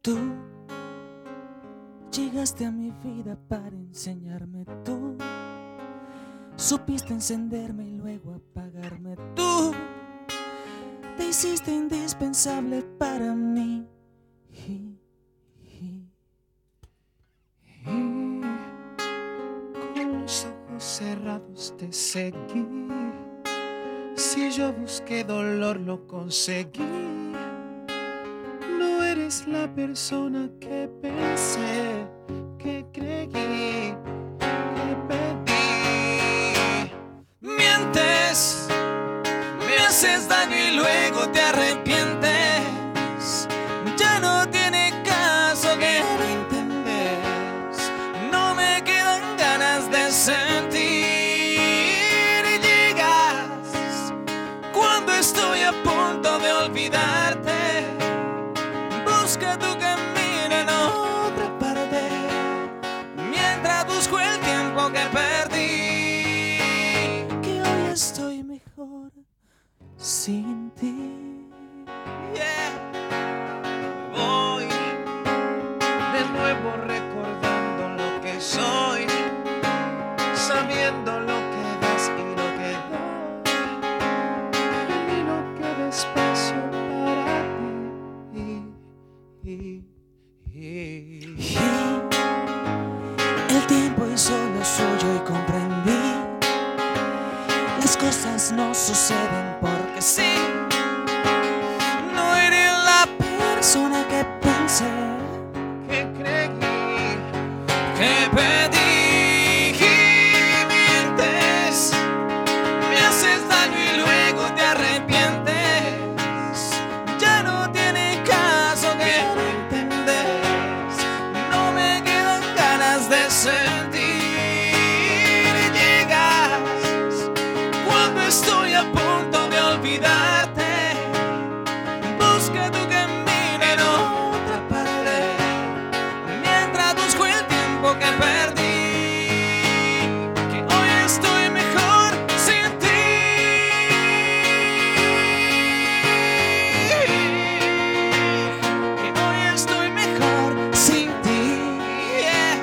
Tú llegaste a mi vida para enseñarme. Tú supiste encenderme y luego apagarme. Tú te hiciste indispensable para mí. Con los ojos cerrados te seguí. Si yo busqué dolor, lo conseguí. No eres la persona que pensé, que creí, que pedí. Mientes, me haces daño y luego te arrepientes. Ya no tiene caso que lo intentes. No me quedan ganas de sentir. Llegas cuando estoy a punto de olvidarte. Busca tu camino en otra parte, mientras busco el tiempo que perdí. Que hoy estoy mejor sin ti. Yeah. Voy de nuevo recordando lo que soy, sabiendo lo que das y lo que doy, y lo que despacio para ti. El tiempo hizo lo suyo y comprendí. Las cosas no suceden porque sí. No eres la persona que pensé, Que creí, que pedí. Mientes, me haces daño y luego te arrepientes. Ya no tiene caso que lo entendés. No me quedan ganas de sentir. Llegas cuando estoy a punto de olvidarte. Busca tu camino en otra parte, mientras busco el tiempo que perdí. Que hoy estoy mejor sin ti. Que hoy estoy mejor sin ti. Yeah.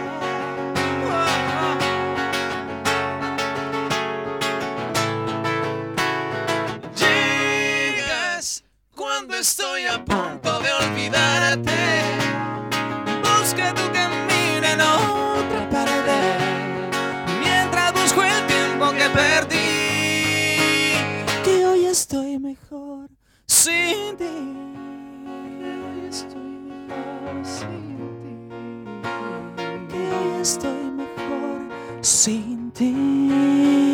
Llegas cuando estoy a punto de olvidarte. Busca tu camino en otra parte, mientras busco el tiempo que perdí. Que hoy estoy mejor sin ti. hoy estoy mejor sin ti. Que hoy estoy mejor sin ti.